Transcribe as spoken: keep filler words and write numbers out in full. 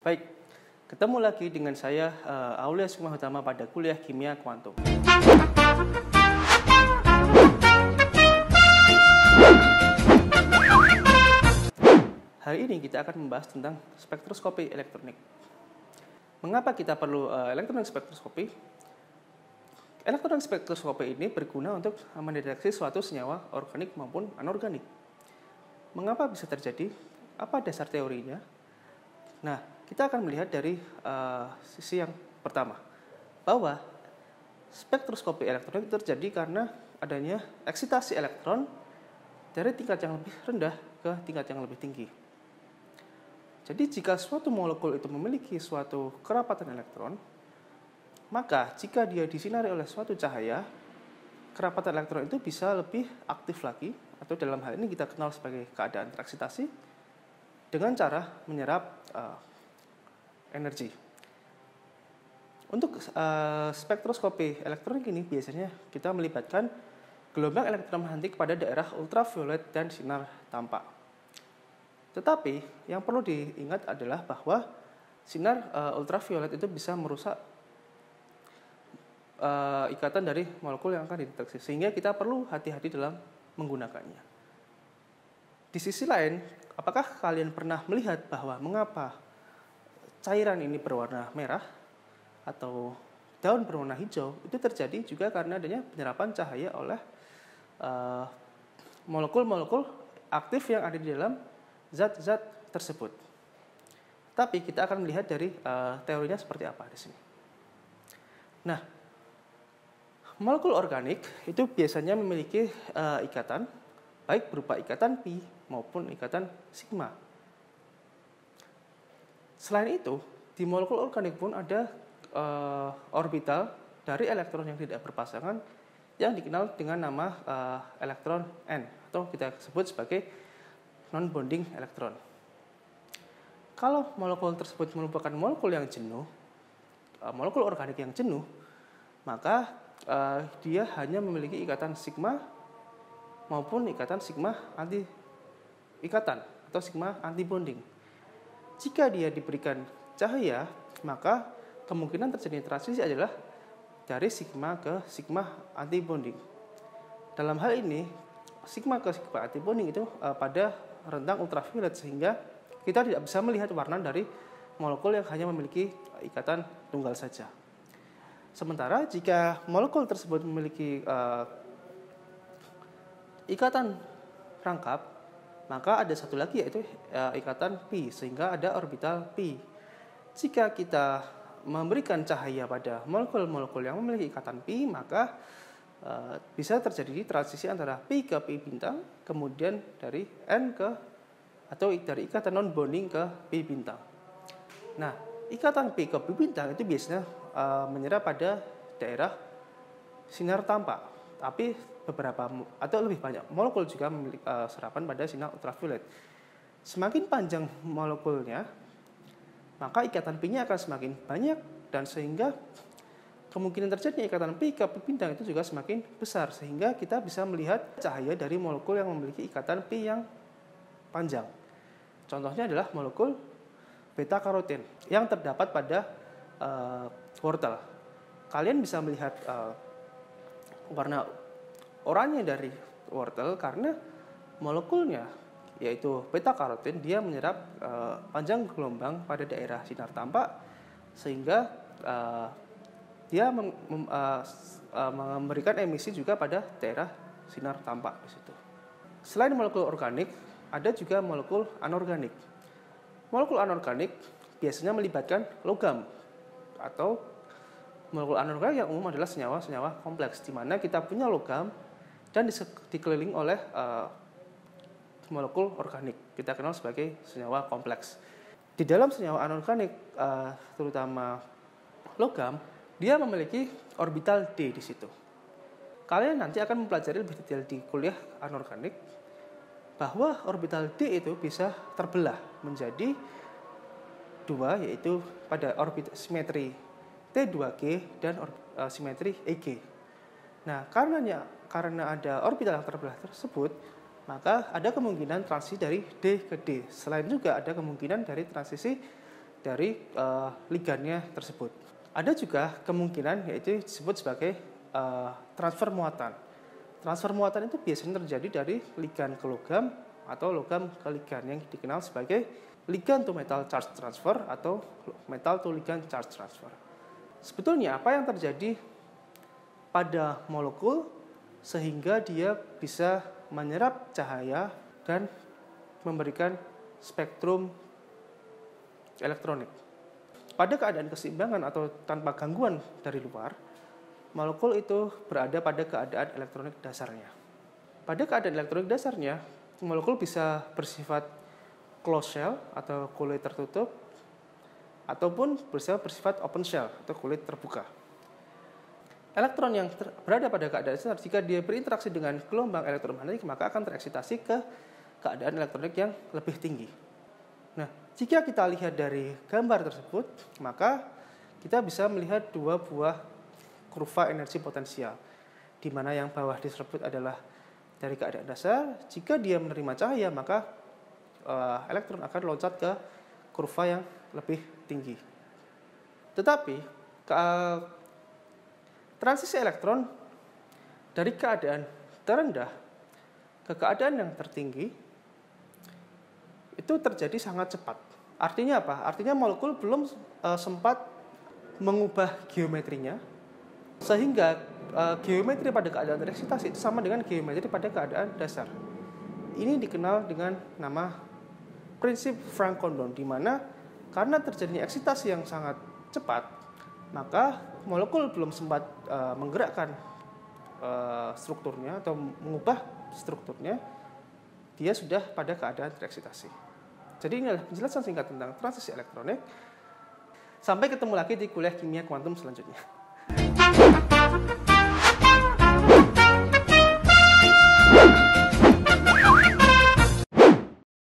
Baik, ketemu lagi dengan saya uh, Aulia Sukmahutama pada kuliah Kimia Kuantum. Hari ini kita akan membahas tentang spektroskopi elektronik. Mengapa kita perlu uh, elektronik spektroskopi? Elektronik spektroskopi ini berguna untuk mendeteksi suatu senyawa organik maupun anorganik. Mengapa bisa terjadi? Apa dasar teorinya? Nah, kita akan melihat dari uh, sisi yang pertama, bahwa spektroskopi elektronik terjadi karena adanya eksitasi elektron dari tingkat yang lebih rendah ke tingkat yang lebih tinggi. Jadi jika suatu molekul itu memiliki suatu kerapatan elektron, maka jika dia disinari oleh suatu cahaya, kerapatan elektron itu bisa lebih aktif lagi, atau dalam hal ini kita kenal sebagai keadaan tereksitasi, dengan cara menyerap uh, energi. Untuk uh, spektroskopi elektronik ini biasanya kita melibatkan gelombang elektromagnetik pada daerah ultraviolet dan sinar tampak. Tetapi yang perlu diingat adalah bahwa sinar uh, ultraviolet itu bisa merusak uh, ikatan dari molekul yang akan dideteksi, sehingga kita perlu hati-hati dalam menggunakannya. Di sisi lain, apakah kalian pernah melihat bahwa mengapa cairan ini berwarna merah atau daun berwarna hijau? Itu terjadi juga karena adanya penyerapan cahaya oleh uh, molekul-molekul aktif yang ada di dalam zat-zat tersebut. Tapi kita akan melihat dari uh, teorinya seperti apa di sini. Nah, molekul organik itu biasanya memiliki uh, ikatan, baik berupa ikatan pi maupun ikatan sigma. Selain itu, di molekul organik pun ada uh, orbital dari elektron yang tidak berpasangan yang dikenal dengan nama uh, elektron N, atau kita sebut sebagai non-bonding elektron. Kalau molekul tersebut merupakan molekul yang jenuh, uh, molekul organik yang jenuh, maka uh, dia hanya memiliki ikatan sigma maupun ikatan sigma anti ikatan atau sigma anti bonding. Jika dia diberikan cahaya, maka kemungkinan terjadi transisi adalah dari sigma ke sigma anti bonding. Dalam hal ini, sigma ke sigma anti bonding itu uh, pada rentang ultraviolet, sehingga kita tidak bisa melihat warna dari molekul yang hanya memiliki ikatan tunggal saja. Sementara jika molekul tersebut memiliki uh, ikatan rangkap, maka ada satu lagi, yaitu uh, ikatan pi, sehingga ada orbital pi. Jika kita memberikan cahaya pada molekul-molekul yang memiliki ikatan pi, maka uh, bisa terjadi transisi antara pi ke pi bintang, kemudian dari N ke, atau dari ikatan non-bonding ke pi bintang. Nah, ikatan pi ke pi bintang itu biasanya uh, menyerap pada daerah sinar tampak, tapi beberapa atau lebih banyak molekul juga memiliki uh, serapan pada sinar ultraviolet. Semakin panjang molekulnya, maka ikatan pi-nya akan semakin banyak, dan sehingga kemungkinan terjadinya ikatan pi ke pi bintang itu juga semakin besar, sehingga kita bisa melihat cahaya dari molekul yang memiliki ikatan pi yang panjang. Contohnya adalah molekul beta karoten yang terdapat pada uh, wortel. Kalian bisa melihat uh, warna oranye dari wortel karena molekulnya, yaitu beta karoten, dia menyerap uh, panjang gelombang pada daerah sinar tampak, sehingga uh, dia mem, mem, uh, uh, memberikan emisi juga pada daerah sinar tampak di situ. Selain molekul organik, ada juga molekul anorganik. Molekul anorganik biasanya melibatkan logam, atau molekul anorganik yang umum adalah senyawa-senyawa kompleks, di mana kita punya logam dan dikelilingi oleh uh, molekul organik. Kita kenal sebagai senyawa kompleks. Di dalam senyawa anorganik, uh, terutama logam, dia memiliki orbital D di situ. Kalian nanti akan mempelajari lebih detail di kuliah anorganik bahwa orbital D itu bisa terbelah menjadi dua, yaitu pada orbit simetri T dua G dan uh, simetri E G. Nah, karenanya karena ada orbital yang terbelah tersebut, maka ada kemungkinan transisi dari D ke D. Selain juga ada kemungkinan dari transisi dari uh, ligannya tersebut. Ada juga kemungkinan yaitu disebut sebagai uh, transfer muatan. Transfer muatan itu biasanya terjadi dari ligan ke logam atau logam ke ligan yang dikenal sebagai ligan to metal charge transfer atau metal to ligan charge transfer. Sebetulnya apa yang terjadi pada molekul sehingga dia bisa menyerap cahaya dan memberikan spektrum elektronik. Pada keadaan keseimbangan atau tanpa gangguan dari luar, molekul itu berada pada keadaan elektronik dasarnya. Pada keadaan elektronik dasarnya, molekul bisa bersifat closed shell atau kulit tertutup, ataupun bisa bersifat open shell atau kulit terbuka. Elektron yang ter- berada pada keadaan dasar, jika dia berinteraksi dengan gelombang elektromagnetik, maka akan tereksitasi ke keadaan elektronik yang lebih tinggi. Nah, jika kita lihat dari gambar tersebut, maka kita bisa melihat dua buah kurva energi potensial, di mana yang bawah disebut adalah dari keadaan dasar. Jika dia menerima cahaya, maka uh, elektron akan loncat ke kurva yang lebih tinggi. Tetapi ke, uh, transisi elektron dari keadaan terendah ke keadaan yang tertinggi itu terjadi sangat cepat. Artinya apa? Artinya molekul belum uh, sempat mengubah geometrinya, sehingga uh, geometri pada keadaan tereksitasi itu sama dengan geometri pada keadaan dasar. Ini dikenal dengan nama prinsip Franck-Condon, di mana karena terjadinya eksitasi yang sangat cepat, maka molekul belum sempat uh, menggerakkan uh, strukturnya atau mengubah strukturnya, dia sudah pada keadaan tereksitasi. Jadi ini adalah penjelasan singkat tentang transisi elektronik. Sampai ketemu lagi di kuliah kimia kuantum selanjutnya.